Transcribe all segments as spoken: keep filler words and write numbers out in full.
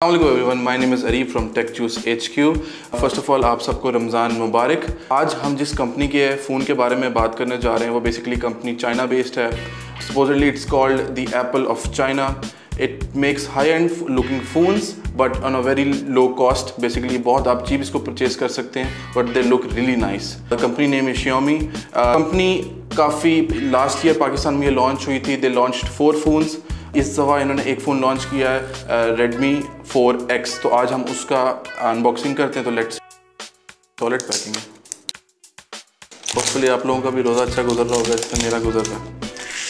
अस्सलाम everyone, my name is Arif from Tech Juice H Q. First of all आप सबको रमज़ान मुबारक। आज हम जिस कंपनी के फ़ोन के बारे में बात करने जा रहे हैं वो बेसिकली कंपनी चाइना बेस्ड है। Supposedly it's called the Apple of China. It makes high end looking phones but on a very low cost. Basically बहुत आप चीप इसको परचेज कर सकते हैं but they look really nice. The company name is Xiaomi। Company काफ़ी last year Pakistan में ये launch हुई थी। They launched four phones. इस दफ़ा इन्होंने एक फ़ोन लॉन्च किया है रेडमी फोर एक्स। तो आज हम उसका अनबॉक्सिंग करते हैं। तो लेट्स टॉयलेट पैकिंग है। होपफुली आप लोगों का भी रोज़ा अच्छा गुजर रहा होगा जिससे मेरा गुजर रहा है।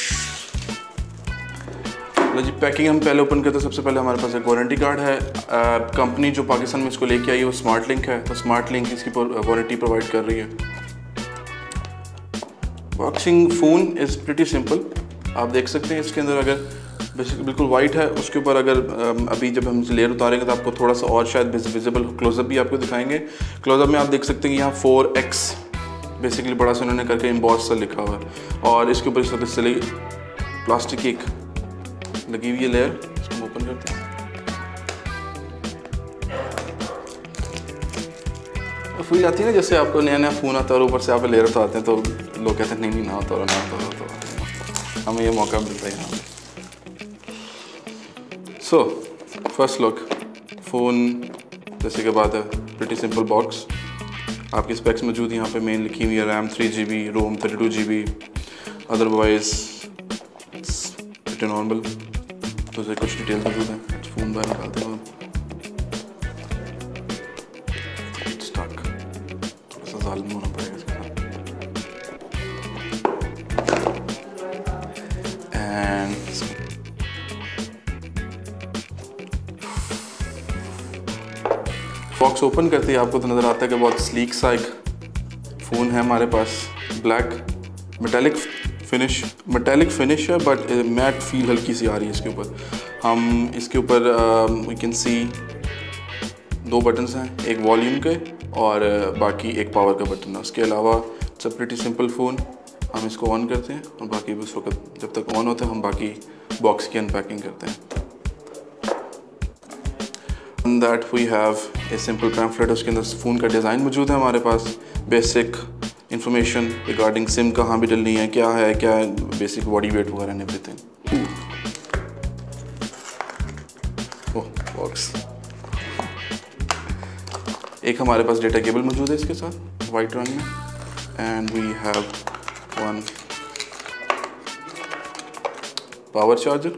लो जी, पैकिंग हम पहले ओपन करते हैं। सबसे पहले हमारे पास एक वारंटी कार्ड है। कंपनी जो पाकिस्तान में इसको लेके आई है वो स्मार्ट लिंक है। तो स्मार्ट लिंक इसकी वारंटी प्रोवाइड कर रही है। Boxing phone is pretty simple. आप देख सकते हैं इसके अंदर अगर बेसिकली बिल्कुल वाइट है, उसके ऊपर अगर अभी जब हम लेयर उतारेंगे तो आपको थोड़ा सा और शायद विजिबल क्लोजअप भी आपको दिखाएंगे। क्लोजअप में आप देख सकते हैं कि यहाँ फोर एक्स बेसिकली बड़ा सा उन्होंने करके एम्बॉस सा लिखा हुआ है और इसके ऊपर इस वक्त सिली प्लास्टिक की एक लगी हुई है लेयर। इसको हम ओपन करते हैं। तो फील आती है ना जैसे आपको नया नया फ़ोन आता है और ऊपर से आप लेयर उतारते हैं तो लोग कहते हैं नहीं नहीं ना उतारो ना उतारो। तो हमें ये मौका मिलता है यहाँ। सो फर्स्ट लुक फ़ोन जैसे कि बात है प्रिटी सिंपल बॉक्स। आपकी स्पेक्स मौजूद यहाँ पे मेन लिखी हुई है। RAM three G B, ROM thirty two G B, otherwise pretty normal. तो से कुछ डिटेल मौजूद है। फ़ोन बाहर निकालते हैं। स्टक थोड़ा सा ज़ालिम होना पड़ेगा इसके साथ। एंड बॉक्स ओपन करते ही आपको तो नज़र आता है कि बहुत स्लीक सा एक फ़ोन है हमारे पास। Black metallic finish metallic finish है बट मैट फील हल्की सी आ रही है इसके ऊपर। हम इसके ऊपर वी कैन सी दो बटन्स हैं, एक वॉल्यूम के और uh, बाकी एक पावर का बटन है। उसके अलावा it's a pretty simple phone. हम इसको ऑन करते हैं और बाकी उस वक्त जब तक ऑन होता है हम बाकी बॉक्स की अनपैकिंग करते हैं। That we have a simple pamphlet. उसके अंदर फ़ोन का डिज़ाइन मौजूद है हमारे पास। बेसिक इंफॉर्मेशन रिगार्डिंग सिम कहाँ भी डलनी है, क्या है क्या है, बेसिक बॉडी वेट वगैरह एंड एवरीथिंग। Oh box. एक हमारे पास डेटा केबल मौजूद है इसके साथ वाइट रंग में। And we have one power charger.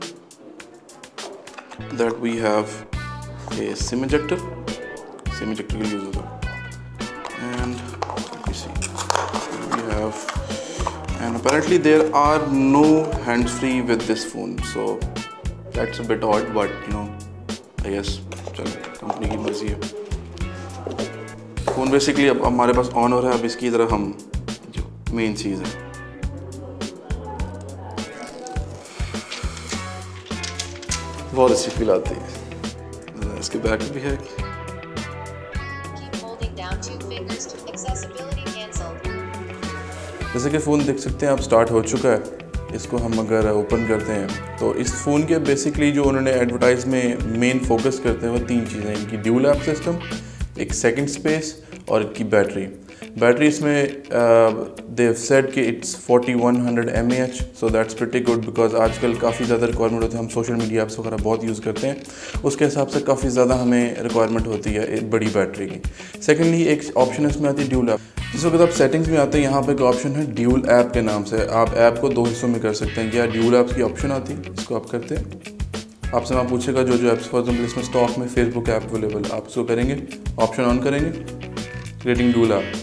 That we have a SIM ejector. SIM ejector will use it. And let me see. We have, and apparently there are no hands-free with this phone, so that's a bit odd. But you know, I guess चलो company की मर्जी है। Phone basically अब हमारे pass on हो रहा है। अब इसकी तरह हम जो मेन चीज़ है बहुत अच्छी फील आती है। इसके बैक भी है। जैसे कि फ़ोन देख सकते हैं आप स्टार्ट हो चुका है। इसको हम अगर ओपन करते हैं तो इस फ़ोन के बेसिकली जो उन्होंने एडवर्टाइज में मेन फोकस करते हैं वो तीन चीज़ें। इनकी ड्यूल ऐप सिस्टम, एक सेकंड स्पेस और इनकी बैटरी। बैटरी इसमें देव सेड कि it's forty one hundred M A H, so that's pretty good because आजकल काफ़ी ज़्यादा रिक्वायरमेंट होती है। हम सोशल मीडिया ऐप्स वगैरह बहुत यूज़ करते हैं, उसके हिसाब से काफ़ी ज़्यादा हमें रिक्वायरमेंट होती है एक बड़ी बैटरी की। सेकेंडली एक ऑप्शन इसमें आती है ड्यूल ऐप। जिस वक्त आप सेटिंग्स में आते हैं यहाँ पे एक ऑप्शन है ड्यूल ऐप के नाम से। आप ऐप को दो हिस्सों में कर सकते हैं। या ड्यूल ऐप्स की ऑप्शन आती है, इसको आप करते हैं। आपसे मैं पूछेगा जो जो ऐप्स फॉर एग्जाम्पल इसमें स्टॉक में फेसबुक ऐप अवेलेबल, आप इसको करेंगे, ऑप्शन ऑन करेंगे, क्रिएटिंग ड्यूल ऐप।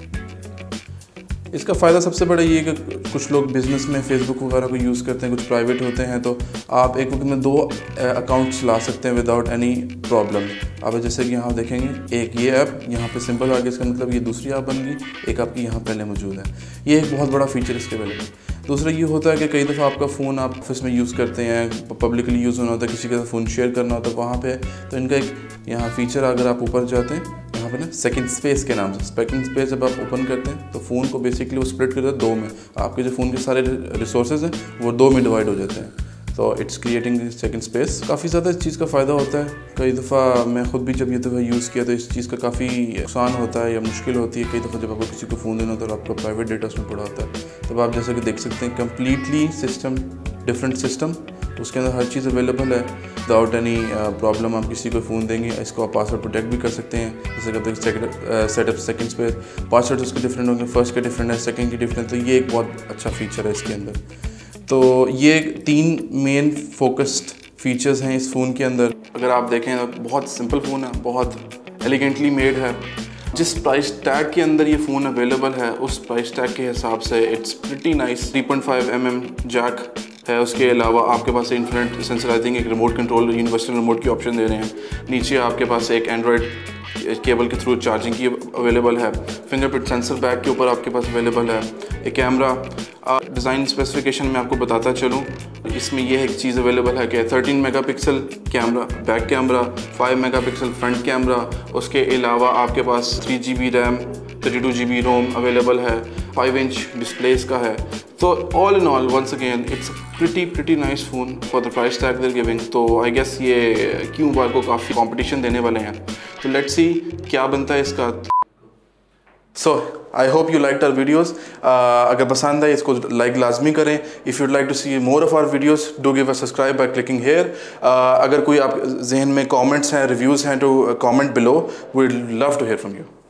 इसका फ़ायदा सबसे बड़ा ये है कि कुछ लोग बिज़नेस में फेसबुक वगैरह को यूज़ करते हैं, कुछ प्राइवेट होते हैं, तो आप एक वक्त में दो अकाउंट्स ला सकते हैं विदाउट एनी प्रॉब्लम। अब जैसे कि यहाँ देखेंगे एक ये ऐप यहाँ पे सिंपल आ गया, इसका मतलब ये दूसरी ऐप बन गई, एक आपकी यहाँ पहले मौजूद है। ये एक बहुत बड़ा फीचर इसके अवेलेबल। दूसरा ये होता है कि कई दफ़ा आपका फ़ोन आप ऑफिस में यूज़ करते हैं, पब्लिकली यूज़ होना होता है, किसी के साथ फ़ोन शेयर करना होता है वहाँ पे, तो इनका एक यहाँ फीचर अगर आप ऊपर जाते हैं यहाँ पे ना सेकंड स्पेस के नाम से, सेकंड स्पेस जब आप ओपन करते हैं तो फ़ोन को बेसिकली वो स्प्लिट करता है दो में। आपके जो फ़ोन के सारे रिसोर्सेज हैं वो दो में डिवाइड हो जाते हैं। तो इट्स क्रिएटिंग सेकंड स्पेस। काफ़ी ज़्यादा इस चीज़ का फ़ायदा होता है। कई दफ़ा मैं ख़ुद भी जब ये दफ़ा यूज़ किया तो इस चीज़ का काफ़ी नुकसान होता है या मुश्किल होती है। कई दफ़ा जब आपको किसी को फ़ोन देना होता है तो आपका प्राइवेट डेटा उसमें पड़ा होता है, तब आप जैसा कि देख सकते हैं कम्प्लीटली सिस्टम डिफरेंट सिस्टम, उसके अंदर हर चीज़ अवेलेबल है विदाउट एनी प्रॉब्लम। आप किसी को फ़ोन देंगे, इसको आप पासवर्ड प्रोटेक्ट भी कर सकते हैं। जैसे कहते हैं सेटअप सेकंड स्पेस, पासवर्ड उसके डिफरेंट होंगे, फर्स्ट के डिफरेंट है, सेकंड के डिफरेंट, तो ये एक बहुत अच्छा फीचर है इसके अंदर। तो ये तीन मेन फोकस्ड फीचर्स हैं इस फ़ोन के अंदर। अगर आप देखें तो बहुत सिंपल फ़ोन है, बहुत एलिगेंटली मेड है। जिस प्राइस टैग के अंदर ये फ़ोन अवेलेबल है उस प्राइस टैग के हिसाब से it's pretty nice. Three point five M M jack है, उसके अलावा आपके पास इन्फिनिट सेंसराइजिंग एक रिमोट कंट्रोल यूनिवर्सल रिमोट की ऑप्शन दे रहे हैं। नीचे आपके पास एक एंड्रॉयड केबल के थ्रू चार्जिंग की अवेलेबल है। फिंगरप्रिंट सेंसर बैक के ऊपर आपके पास अवेलेबल है। एक कैमरा डिज़ाइन स्पेसिफिकेशन में आपको बताता चलूँ, इसमें यह एक चीज़ अवेलेबल है कि thirteen megapixel camera back camera, five megapixel front camera, उसके अलावा आपके पास three G B RAM, thirty two G B ROM available है, फाइव इंच डिस्प्ले इसका है। तो all in all once again it's pretty pretty nice phone for the price tag they're giving. तो I guess ये Q bar को काफ़ी competition देने वाले हैं, तो लेट्स सी क्या बनता है इसका। So I hope you like our videos. अगर पसंद आए इसको लाइक लाजमी करें। If you'd like to see more of our videos do give a subscribe by clicking here. अगर कोई आप जहन में कमेंट्स हैं, रिव्यूज़ हैं, to comment below, we would love to hear from you.